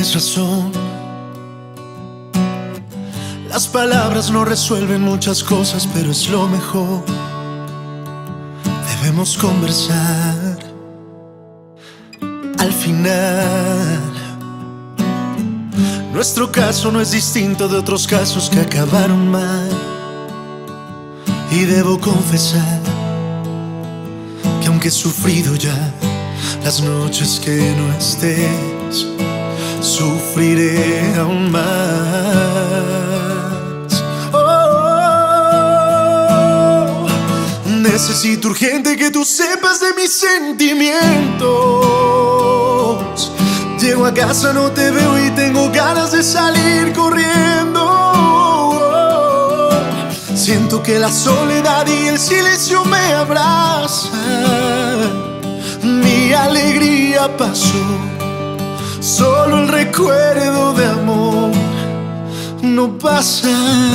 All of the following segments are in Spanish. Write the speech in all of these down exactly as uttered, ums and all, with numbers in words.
tienes razón. Las palabras no resuelven muchas cosas, pero es lo mejor. Debemos conversar. Al final, nuestro caso no es distinto de otros casos que acabaron mal. Y debo confesar que aunque he sufrido ya las noches que no estés, sufriré aún más. Oh, necesito urgente que tú sepas de mis sentimientos. Llego a casa, no te veo y tengo ganas de salir corriendo. Oh, siento que la soledad y el silencio me abrazan. Mi alegría pasó, solo el recuerdo de amor no pasa.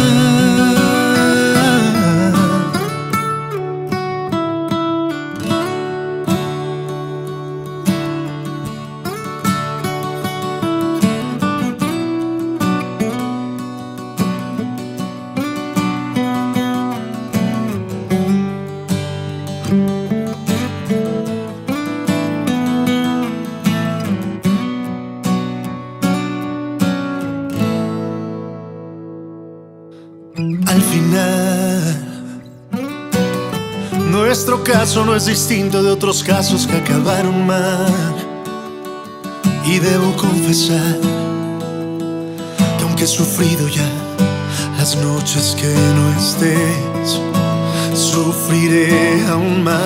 Al final, nuestro caso no es distinto de otros casos que acabaron mal. Y debo confesar que aunque he sufrido ya las noches que no estés, sufriré aún más.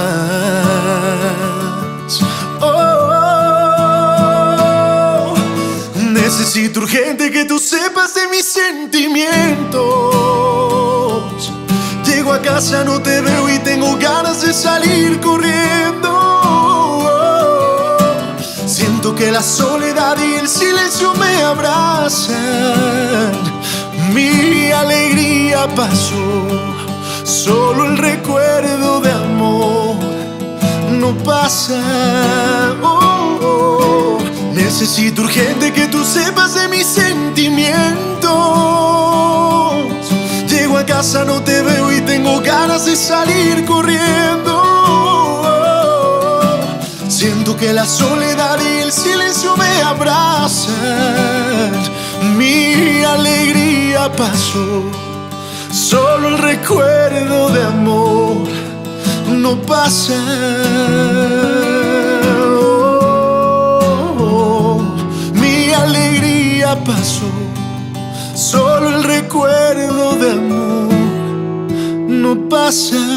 Oh, necesito urgente que tú sepas de mis sentimientos. Llego a casa, no te veo y tengo ganas de salir corriendo. Oh, siento que la soledad y el silencio me abrazan. Mi alegría pasó, solo el recuerdo de amor no pasa. Oh, oh, necesito urgente que tú sepas de mis sentimientos. Llego a casa, no te veo y tengo ganas de salir corriendo. Oh, siento que la soledad y el silencio me abrazan. Mi alegría pasó, solo el recuerdo de amor no pasa. Oh, oh, mi alegría pasó, solo el recuerdo de amor no pasa.